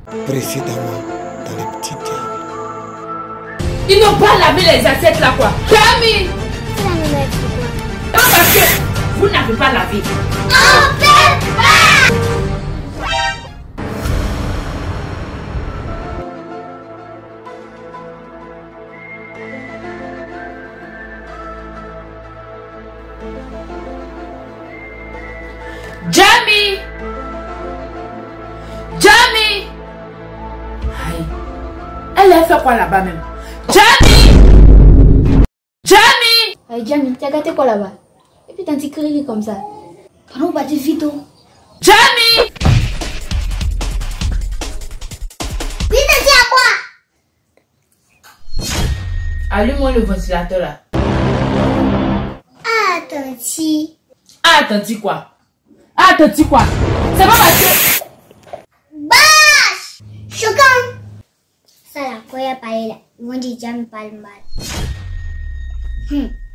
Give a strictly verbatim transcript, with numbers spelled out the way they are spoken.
précédemment dans les petits diables. Ils n'ont pas lavé les assiettes là quoi. Jamy! Non parce que vous n'avez pas lavé. On peut pas! Jamy! Jamy! Aïe. Elle a fait quoi là-bas même? Jamy! Jamy! Aïe, Jamy, tu as gâté quoi là-bas? Et puis t'as crié comme ça. Pardon, bah tu vite. Jamy! Oui, t'as dit à quoi? Allume-moi le ventilateur là. Ah, tanti. Ah, tanti quoi? Ah, tanti quoi? C'est pas parce que... Bâche! Choquant! Ça là, quoi y a parlé là? Ils vont dire Jamy parle mal. Hmm.